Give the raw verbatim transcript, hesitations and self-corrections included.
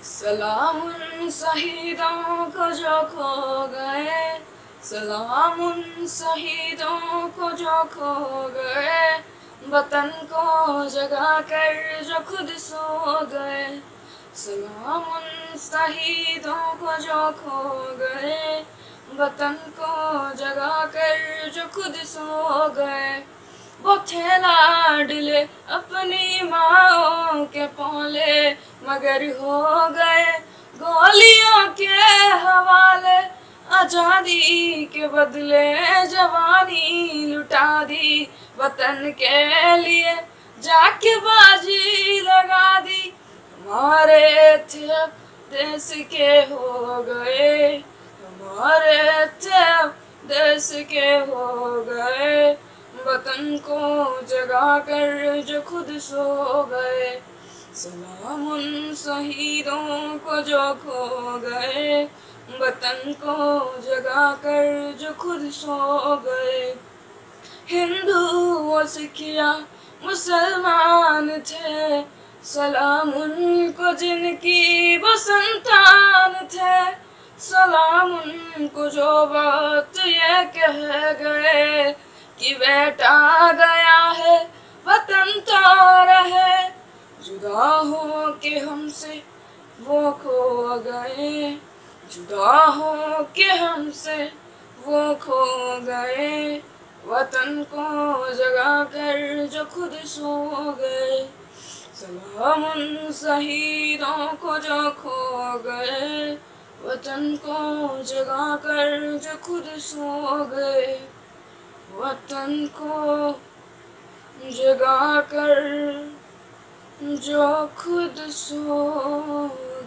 सलाम उन शहीदों को जो खो गए, सलाम उन शहीदों को जो खो गए, वतन को जगा कर जो खुद सो गए। सलाम उन शहीदों को जो खो गए, वतन को जगा कर जो खुद सो गए। वो थे लाडले अपनी माँओं के पौले, मगर हो गए गोलियों के हवाले। आज़ादी के बदले जवानी लुटा दी, वतन के लिए जाके बाजी लगा दी। हमारे थे अब देश के हो गए, हमारे थे अब देश के हो गए, वतन को जगा कर जो खुद सो गए। सलाम उन शहीदों को जो खो गए, वतन को जगा कर जो खुद सो गए। हिंदू व सिखिया मुसलमान थे, सलाम उनको जिनकी वो संतान थे। सलाम उनको जो बात ये कह गए कि बेटा गया है वतन तो रहे। जुदा हो के हमसे वो खो गए, जुदा हो के हमसे वो खो गए, वतन को जगा कर जो खुद सो गए। सलाम उन शहीदों को जो खो गए, वतन को जगा कर जो खुद सो गए, वतन को जगा कर जो खुद सो